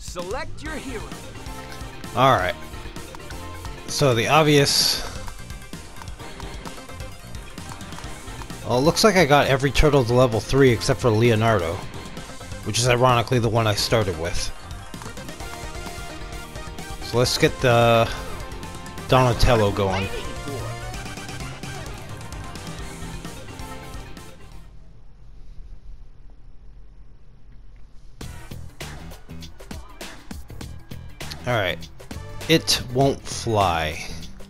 Select your hero. Alright. So the obvious... Well, it looks like I got every turtle to level 3 except for Leonardo. Which is ironically the one I started with. So let's get the Donatello going. Alright. It won't fly.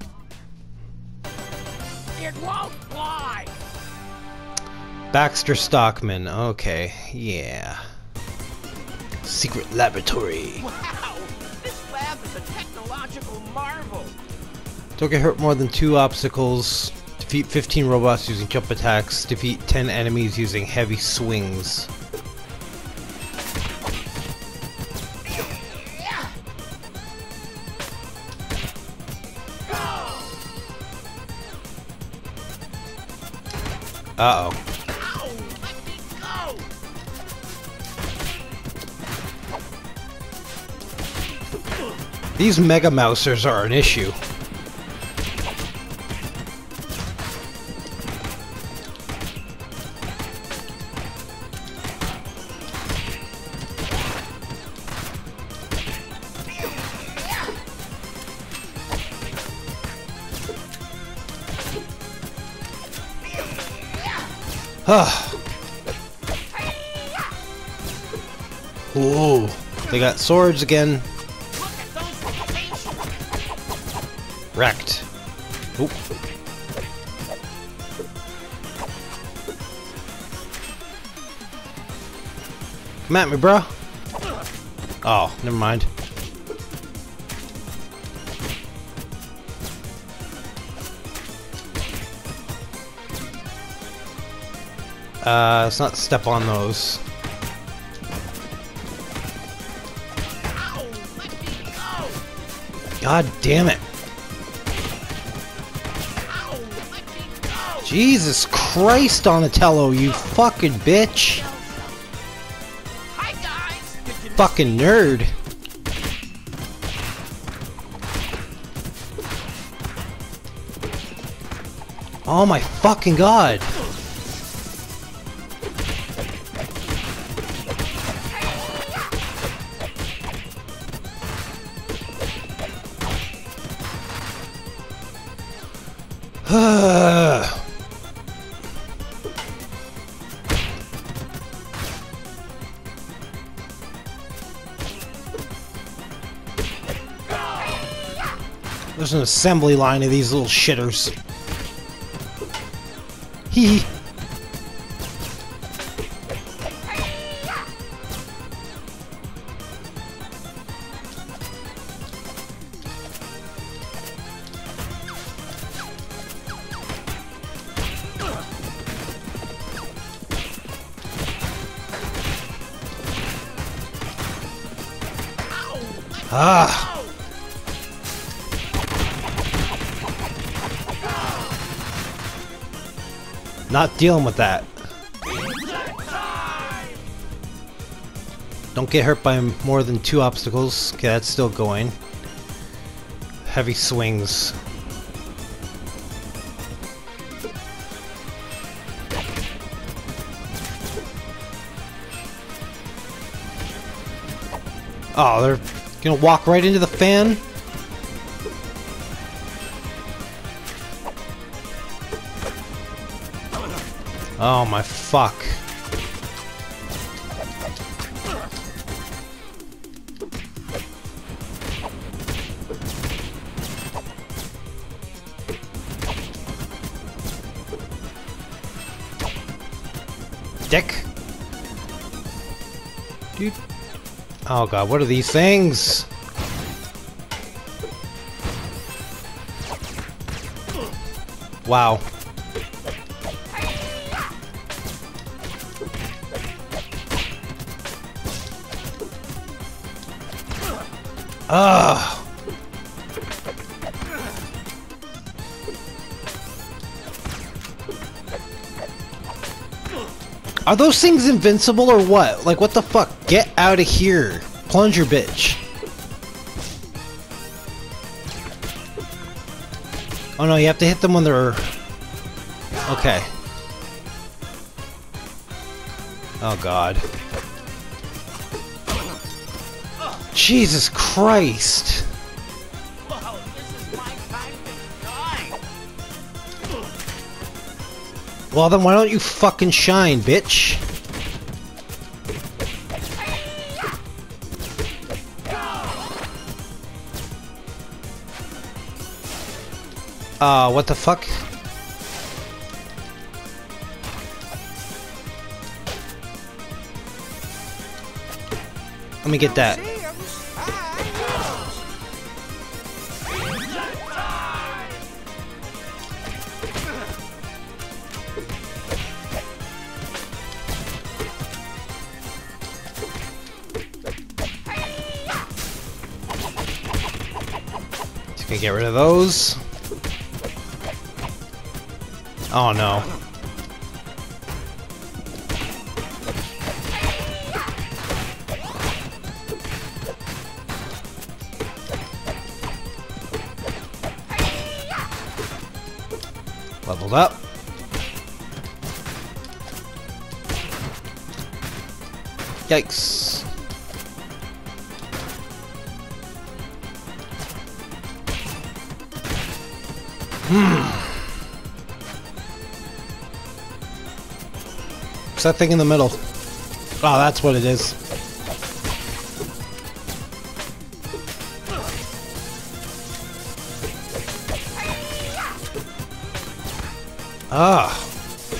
It won't fly! Baxter Stockman. Okay, yeah. Secret laboratory. Wow! This lab is a technological marvel! Don't get hurt more than 2 obstacles. Defeat 15 robots using jump attacks. Defeat 10 enemies using heavy swings. Uh-oh. Ow! Let me go! These Mega Mousers are an issue. Ooh, they got swords again. Look at those rotations! Wrecked. Oop. Come at me, bro. Oh, never mind. Let's not step on those. Ow! Let me go! God damn it. Ow! Let me go! Jesus Christ, Donatello, you fucking bitch. Hi guys! Did you Fucking nerd. Oh my fucking god. There's an assembly line of these little shitters. Hee hee. Ah. Not dealing with that. Don't get hurt by more than 2 obstacles. Okay, that's still going. Heavy swings. Oh, they're gonna walk right into the fan? Oh my fuck. Dick. Dude. Oh god, what are these things? Wow. Ugh. Are those things invincible or what? Like, what the fuck? Get out of here. Plunger, bitch. Oh no, you have to hit them when they're... Okay. Oh god. Jesus Christ! Whoa, this is my time to shine. Well then why don't you fucking shine, bitch? What the fuck? Let me get that. Just gonna get rid of those. Oh no. Leveled up. Yikes. What's that thing in the middle? Oh, that's what it is. Ah.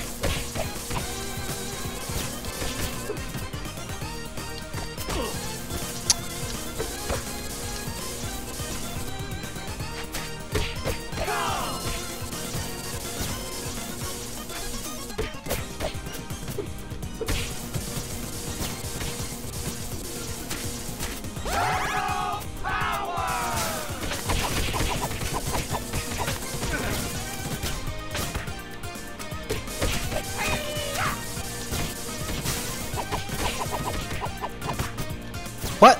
What?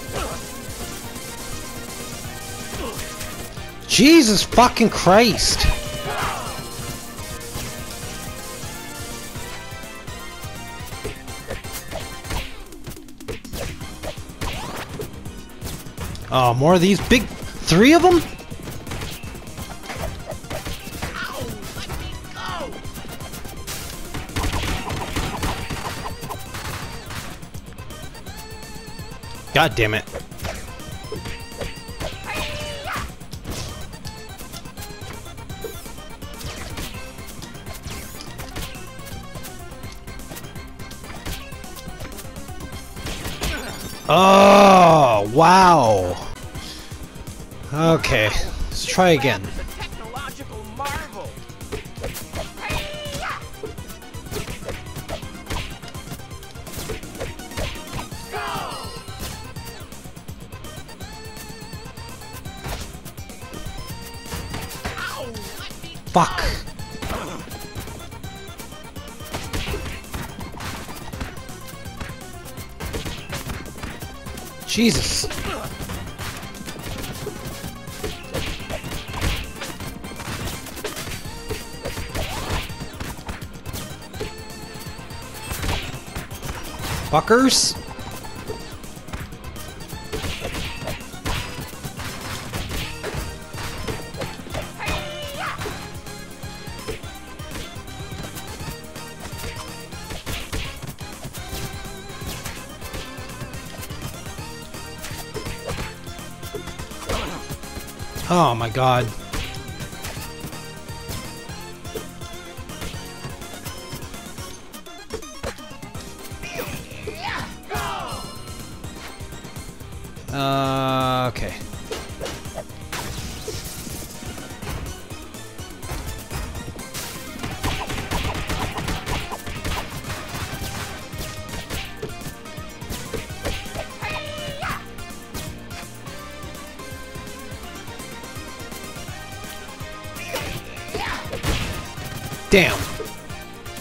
Jesus fucking Christ! Oh, more of these big... 3 of them? Ow, let me go. God damn it. Oh, wow. Okay, let's try again. It's a technological marvel. Ow, let me Fuck. Jesus. Fuckers. Oh my god. Okay. Damn.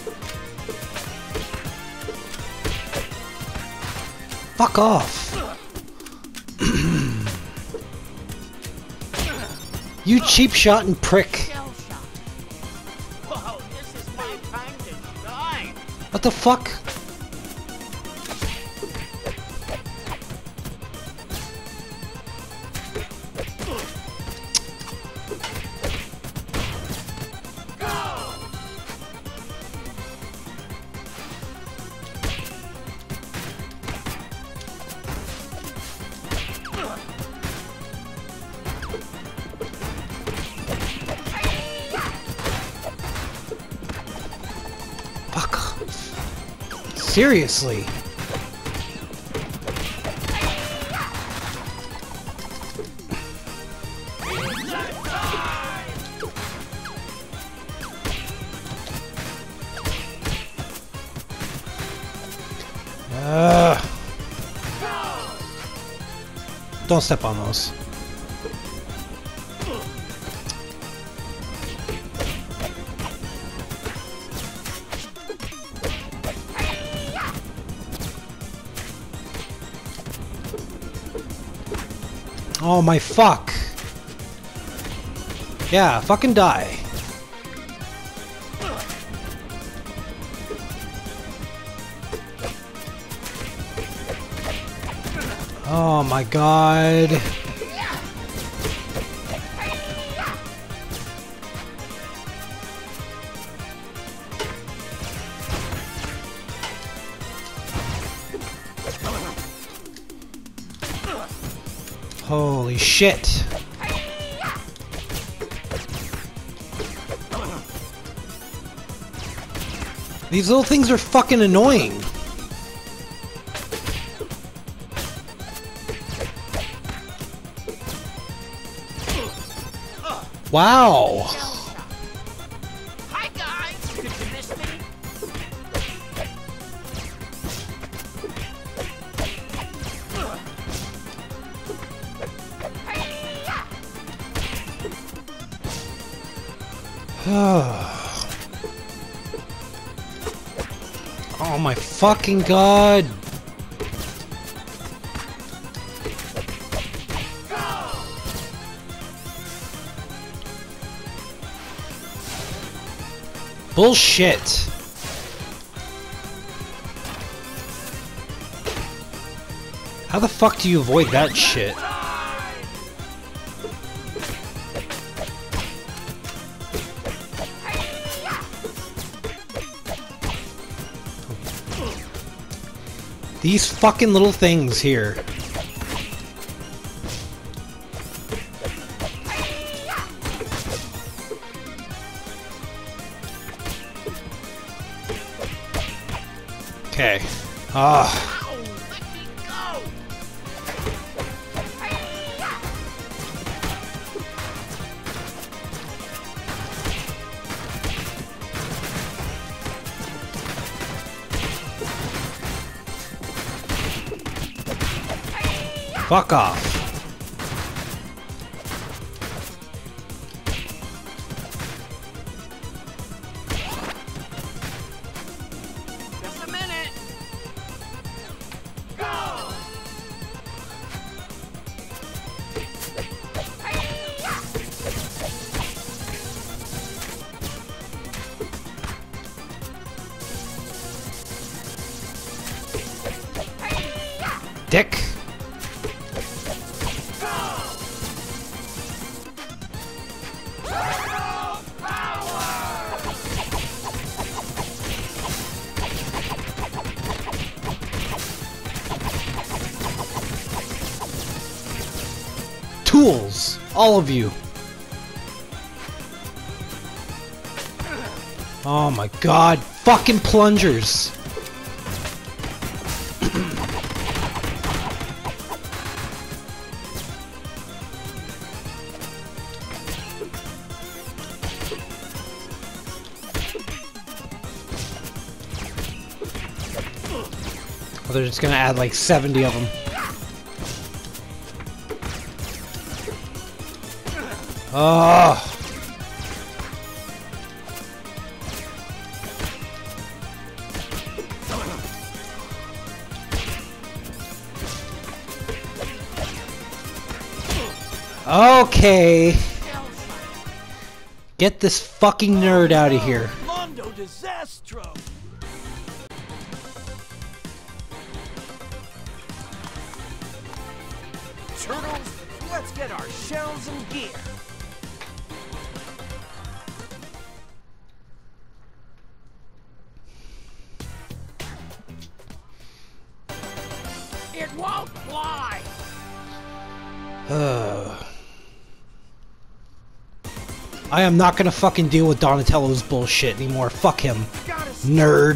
Fuck off. You cheap shot and prick. Shell shock. Whoa, this is my time to shine. What the fuck? Fuck. Seriously. Don't step on those. Oh my fuck. Yeah, fucking die. Oh my god. Holy shit. These little things are fucking annoying. Wow. Hi guys, did you miss me? Oh my fucking god. Bullshit. How the fuck do you avoid that shit? These fucking little things here. Okay. Ah. Ow, let me go. Fuck off. Just a minute. Go. Dick. Tools! All of you! Oh my god, fucking plungers! Oh, they're just gonna add like 70 of them. Oh. Okay. Shell Get this fucking nerd out of here. Mondo Disastro. Turtles, let's get our shells and gear. It won't fly. I am not gonna fucking deal with Donatello's bullshit anymore. Fuck him. Nerd.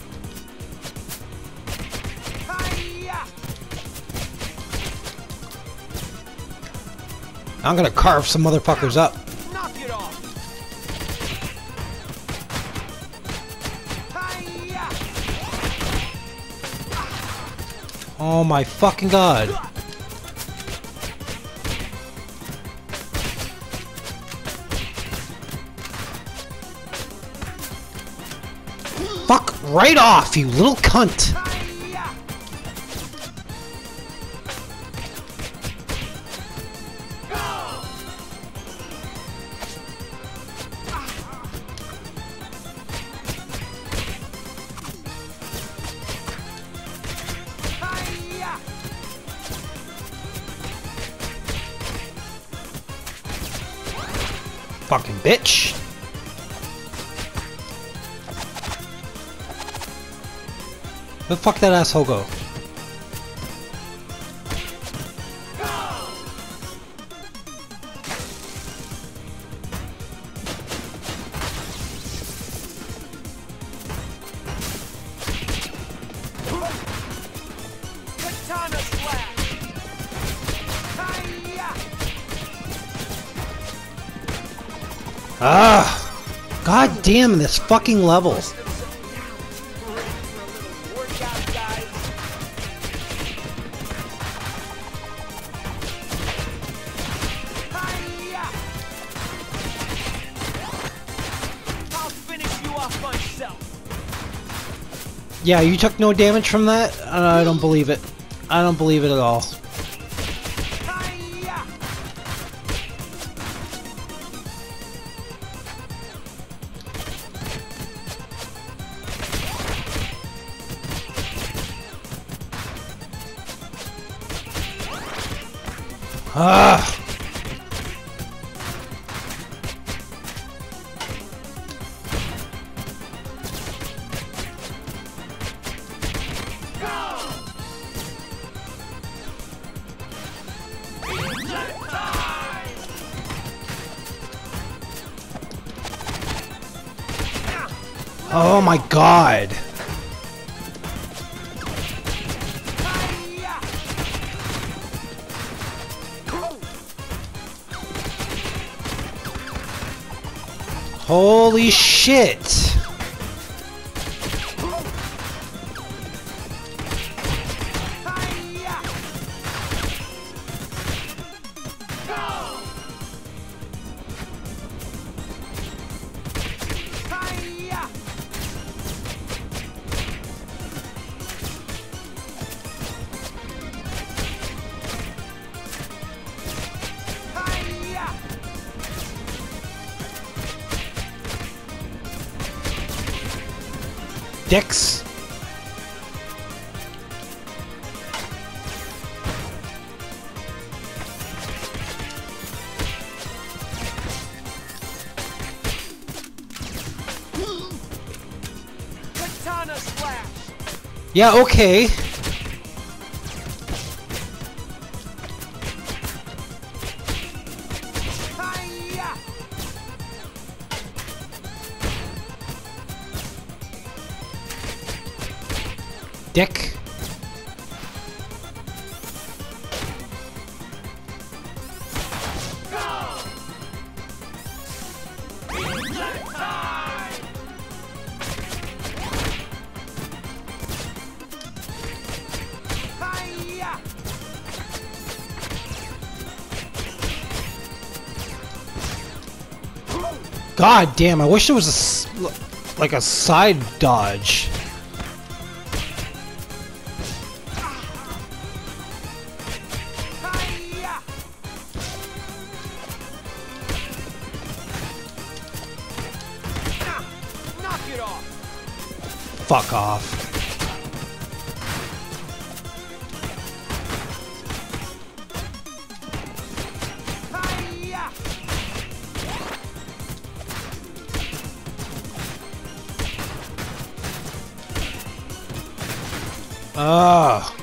I'm gonna carve some motherfuckers up. Knock it off. Oh my fucking god. Fuck right off, you little cunt. Fucking bitch. Where the fuck that asshole go? Katana slash. Ah! God damn this fucking level. I'll finish you off myself. Yeah, you took no damage from that? I don't believe it. I don't believe it at all. Ah! Oh my god! Holy shit! Dicks. Katana slash. Yeah, okay. Dick. God damn, I wish there was like a side dodge. fuck off. Ah.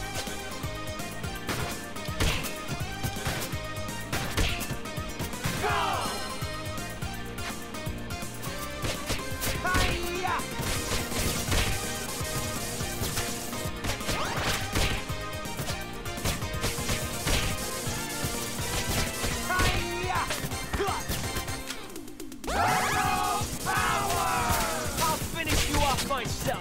I'll finish you off myself.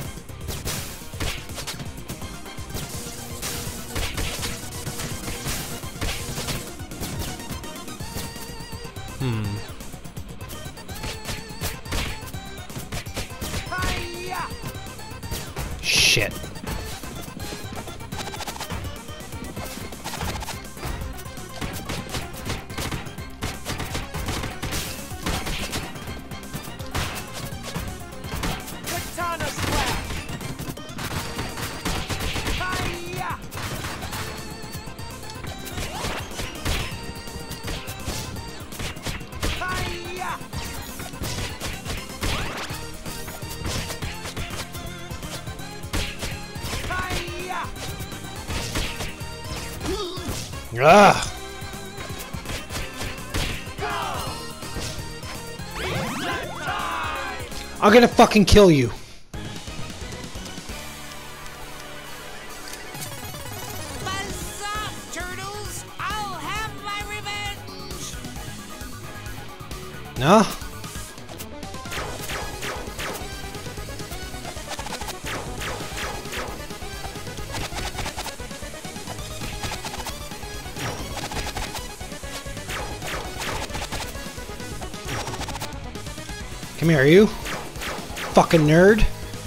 Shit. Katana slash. Hiya. Hiya. Hiya. Ah. I'm gonna fucking kill you. Buzz off, turtles! I'll have my revenge! No? Come here, you fucking nerd.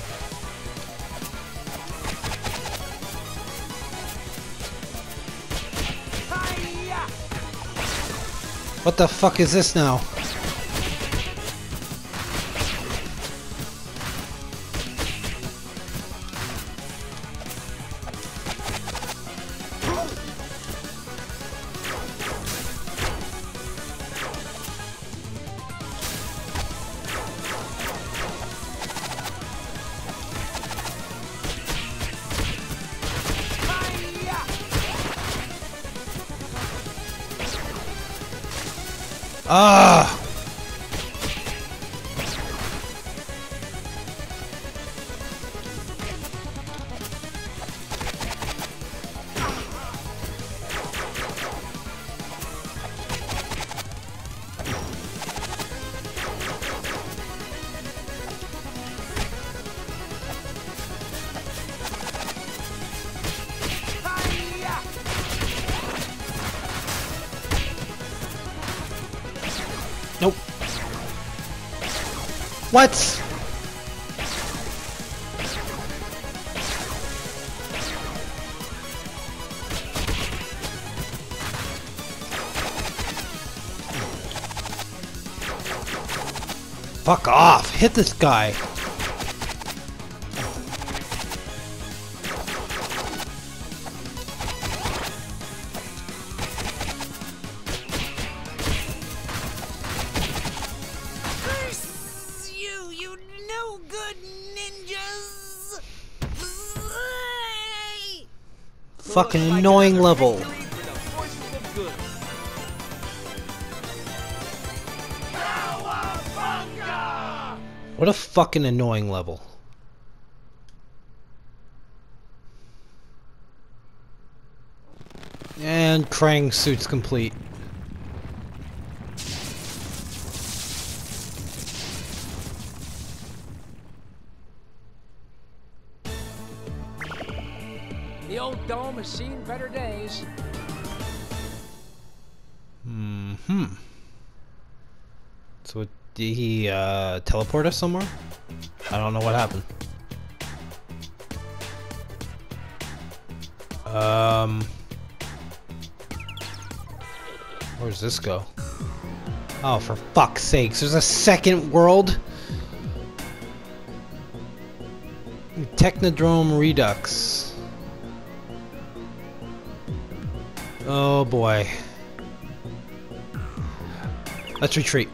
Hiya. What the fuck is this now? Ah! Nope. What? Fuck off. Hit this guy. Curse you, you no good ninjas! Fucking annoying level. Victory for the forces of good. Cowabunga! What a fucking annoying level. And Krang suit's complete. The old dome has seen better days. So did he teleport us somewhere? I don't know what happened. Where's this go? Oh, for fuck's sakes, there's a second world? Technodrome Redux. Oh boy. Let's retreat.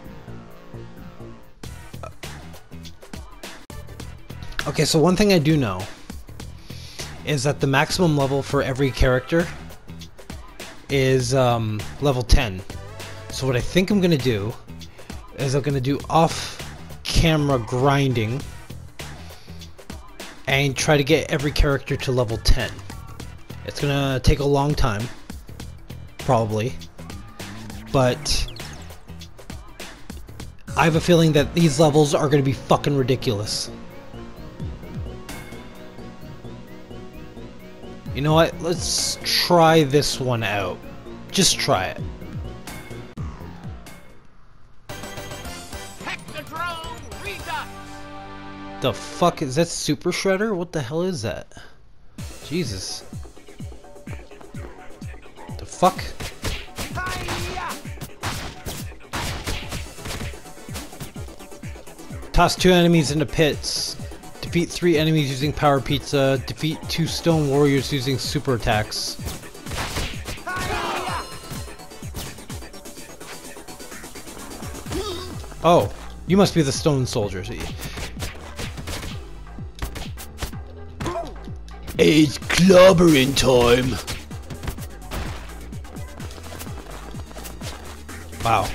Okay, so one thing I do know is that the maximum level for every character is level 10. So what I think I'm gonna do is I'm gonna do off-camera grinding and try to get every character to level 10. It's gonna take a long time, probably, but I have a feeling that these levels are gonna be fucking ridiculous. You know what? Let's try this one out. Just try it. Technodrome Redux! The fuck is that? Super Shredder? What the hell is that? Jesus. The fuck? Toss 2 enemies into pits. Defeat 3 enemies using Power Pizza. Defeat 2 Stone Warriors using super attacks. Oh, you must be the Stone Soldiers. It's clobbering time. Wow.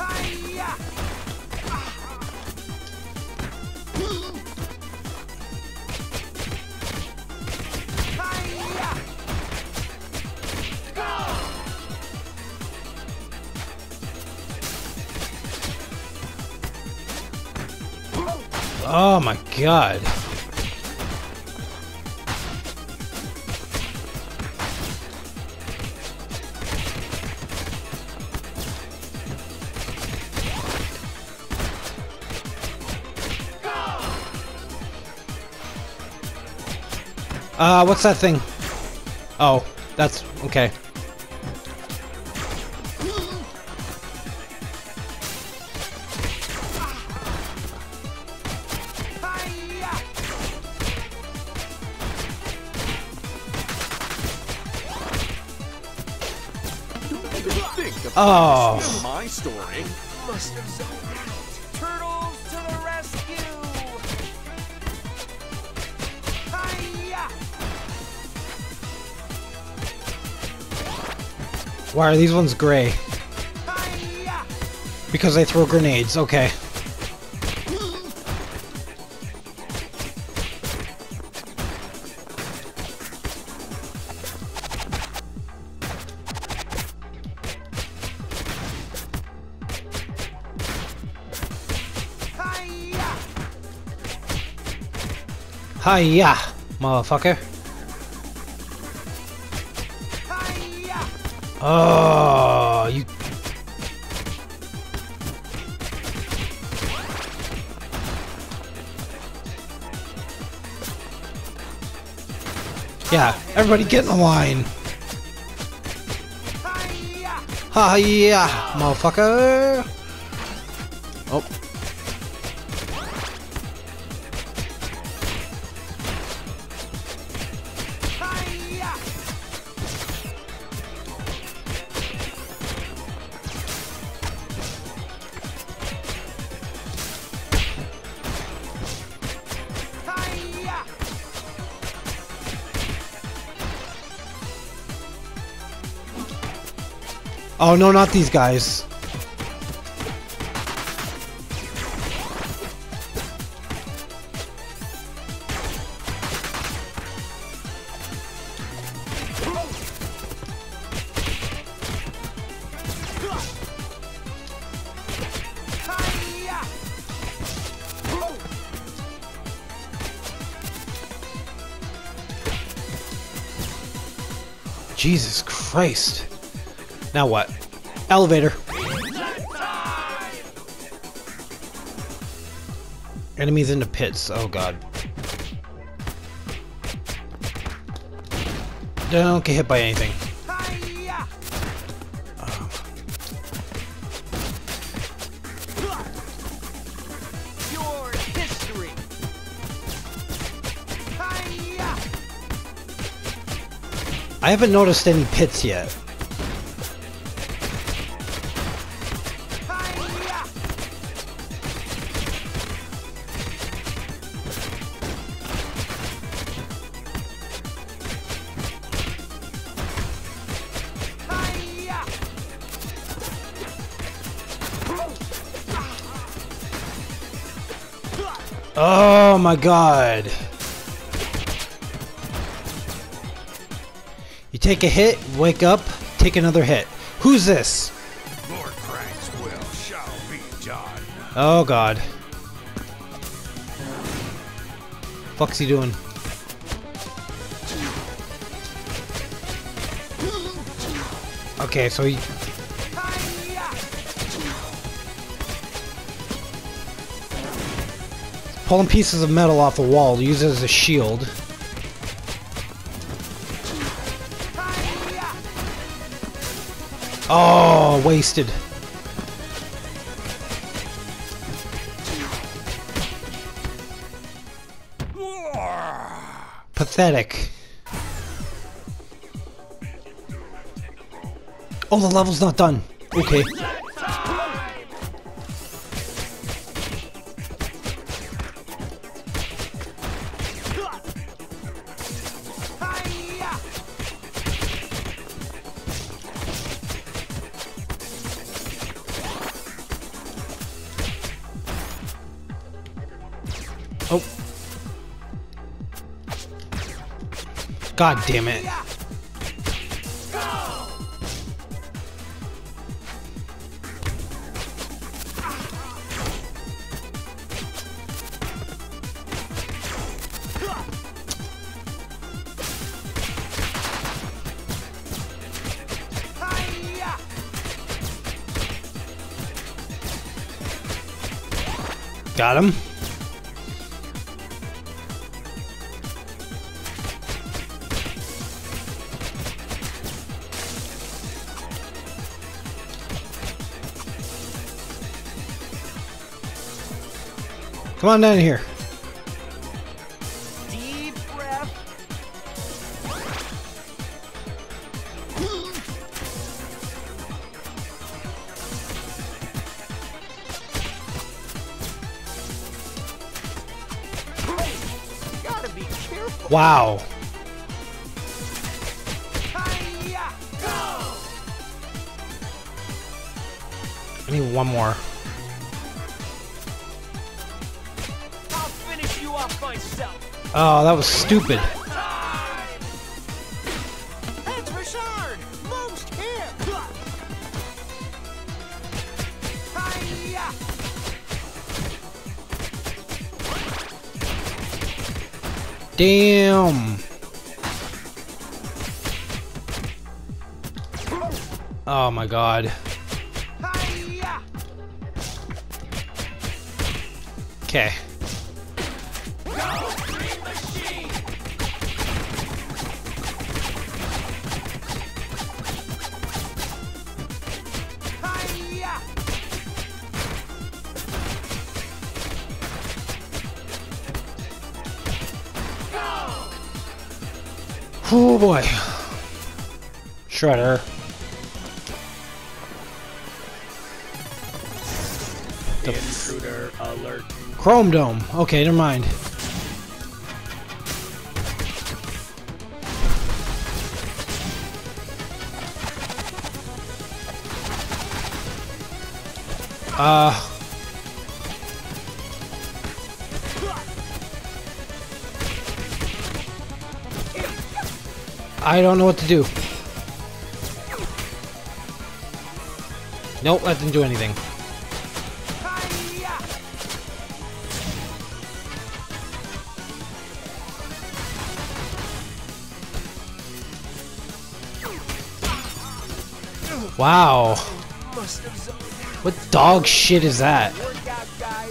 Oh my god. What's that thing? Oh, that's okay. Oh. My story. Must have zoned out. Turtles to the rescue! Hi-ya! Why are these ones gray? Hi-ya! Because they throw grenades. Okay. Hiya, motherfucker. Hi-ya! Oh, you. Yeah, everybody get in the line. Hi-ya! Hiya, motherfucker. Oh. Hi-ya! Hi-ya! Oh no, not these guys. Hi-ya! Jesus Christ. Now what? Elevator. Enemies in the pits. Oh god. Don't get hit by anything. Hi-ya! Your history! Hi-ya! I haven't noticed any pits yet. Oh my god. You take a hit, wake up, take another hit. Who's this? Lord Frank's will shall be done. Oh god. Fuck's he doing? Okay, so he... pulling pieces of metal off a wall to use it as a shield. Oh, wasted. Pathetic. Oh, the level's not done. Okay. Oh. God damn it. Got him. Come on down here. Deep breath. Gotta be careful. Wow. Hi-ya! Go! I need one more. I'll finish you off myself. Oh, that was stupid. Time! That's Richard! Most him! Hi-ya! Damn. Oh my god. Hi-ya! Okay. Green machine! Hi-ya! Oh boy. Shredder. Intruder alert. Chrome Dome. Okay, never mind. I don't know what to do. Nope, that didn't do anything. Hi-ya! Wow. Must have zoned. What dog shit is that? Work out, guys.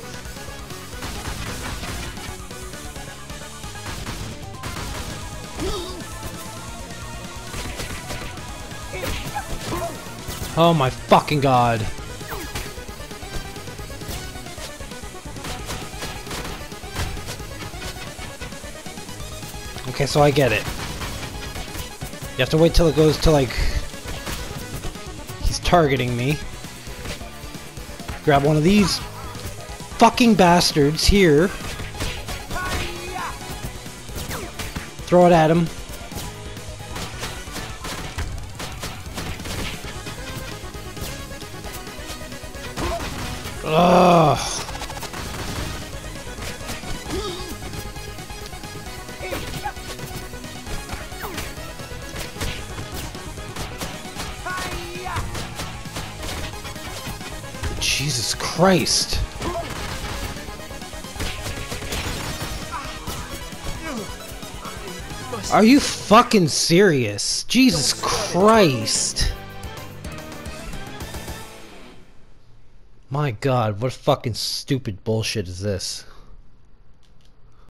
Oh my fucking god. Okay, so I get it. You have to wait till it goes to like... He's targeting me. Grab one of these fucking bastards here. Throw it at him. Ugh. Jesus Christ. Are you fucking serious? Jesus Christ. My God, what fucking stupid bullshit is this?